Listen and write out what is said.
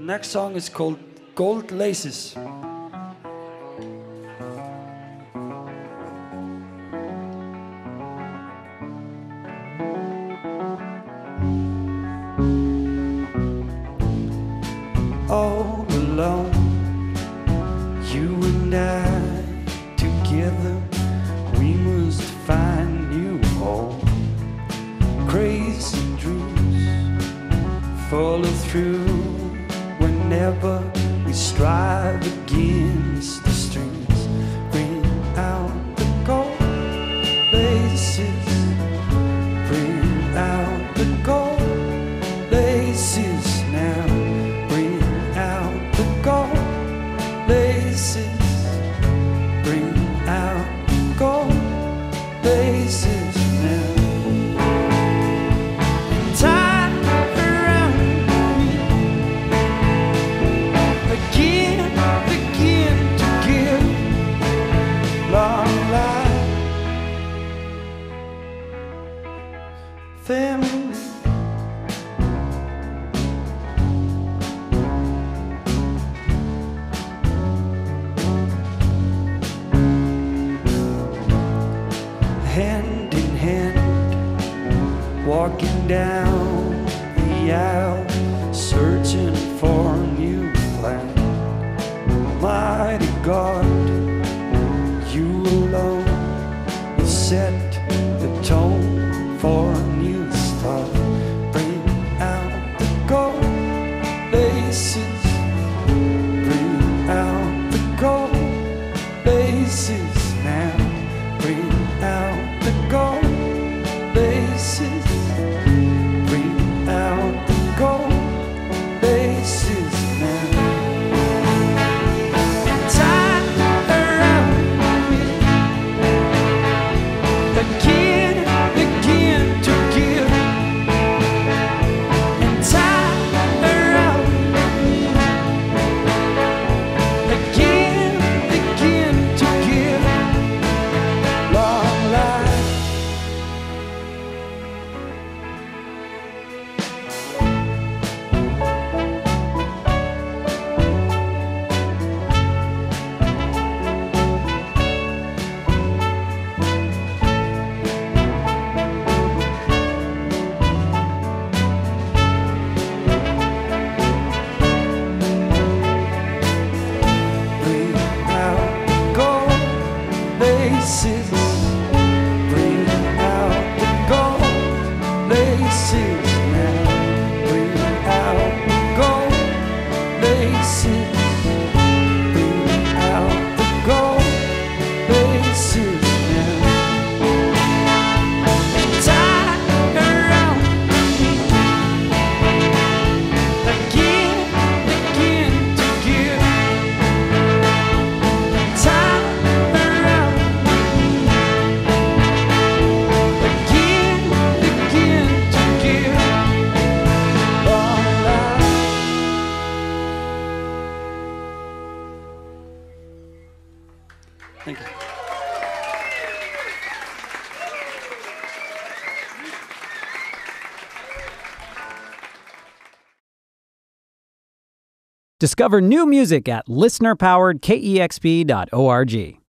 Next song is called Gold Laces. All alone, you and I together, we must find new home. Crazy dreams follow through whenever we strive against the strings. Bring out the gold laces, bring out the gold laces now. Bring out the gold laces, bring out the gold laces now. Family, hand in hand, walking down the aisle, searching for a new plan. Mighty God, you alone will set the tone for a new start. Bring out the gold laces, bring out the gold laces now. Bring out the gold laces, bring out the gold laces now. Bring out the gold laces now. Bring out the gold laces, bring out the gold laces now. Tie around me again to give. Tie Thank you. Discover new music at listenerpoweredkexp.org.